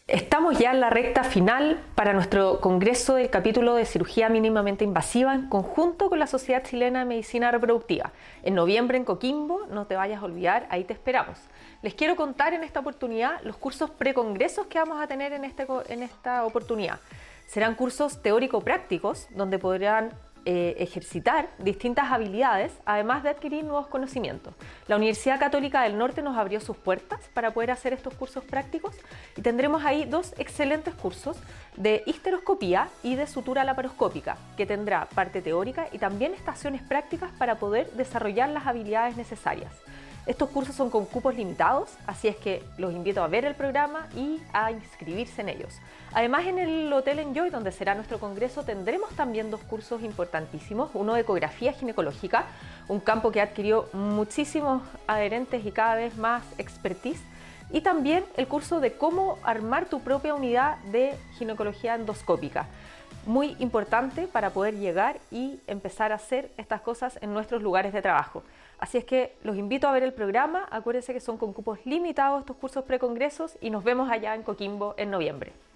Estamos ya en la recta final para nuestro congreso del capítulo de cirugía mínimamente invasiva en conjunto con la Sociedad Chilena de Medicina Reproductiva. En noviembre en Coquimbo, no te vayas a olvidar, ahí te esperamos. Les quiero contar en esta oportunidad los cursos precongresos que vamos a tener en esta oportunidad. Serán cursos teórico-prácticos donde podrán ejercitar distintas habilidades, además de adquirir nuevos conocimientos. La Universidad Católica del Norte nos abrió sus puertas para poder hacer estos cursos prácticos y tendremos ahí dos excelentes cursos de histeroscopía y de sutura laparoscópica, que tendrá parte teórica y también estaciones prácticas para poder desarrollar las habilidades necesarias. Estos cursos son con cupos limitados, así es que los invito a ver el programa y a inscribirse en ellos. Además, en el Hotel Enjoy, donde será nuestro congreso, tendremos también dos cursos importantísimos. Uno de ecografía ginecológica, un campo que ha adquirido muchísimos adherentes y cada vez más expertise. Y también el curso de cómo armar tu propia unidad de ginecología endoscópica. Muy importante para poder llegar y empezar a hacer estas cosas en nuestros lugares de trabajo. Así es que los invito a ver el programa. Acuérdense que son con cupos limitados estos cursos precongresos y nos vemos allá en Coquimbo en noviembre.